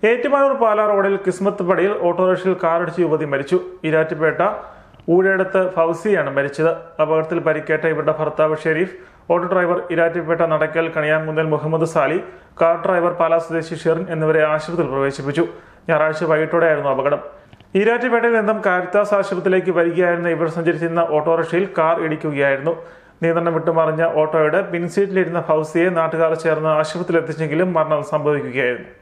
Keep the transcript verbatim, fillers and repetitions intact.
ഏറ്റുമാനൂർ പാലാ റോഡിൽ കിസ്മത്ത് പടിയിൽ ഓട്ടോറിക്ഷയിൽ കാറിടിച്ച് യുവതി മരിച്ചു. ഈരാറ്റുപേട്ട ഊഴെടുത്ത് ഫൗസിയാണ് മരിച്ചത്. അപകടത്തിൽ പരിക്കേറ്റ ഇവരുടെ ഭർത്താവ് Shareef, auto driver Erattupetta Nadakkal Kaniyankunnal Muhammad Sali, car driver Pala സ്വദേശി ഷെറിൻ എന്നിവരെ ആശുപത്രിയിൽ പ്രവേശിപ്പിച്ചു. ഞായറാഴ്ച വൈകിട്ടോടെയായിരുന്നു അപകടം. ഈരാറ്റുപേട്ടയിൽ നിന്നും കാരിത്താസ് ആശുപത്രിയിലേക്ക് വരികയായിരുന്ന ഇവർ സഞ്ചരിച്ചിരുന്ന ഓട്ടോറിക്ഷയിൽ കാർ ഇടിക്കുകയായിരുന്നു. നിയന്ത്രണം വിട്ടുമറിഞ്ഞ ഓട്ടോയുടെ പിൻസീറ്റിലിരുന്ന ഫൗസിയെ നാട്ടുകാർ ചേർന്ന് ആശുപത്രിയിൽ എത്തിച്ചെങ്കിലും മരണം സംഭവിക്കുകയായിരുന്നു.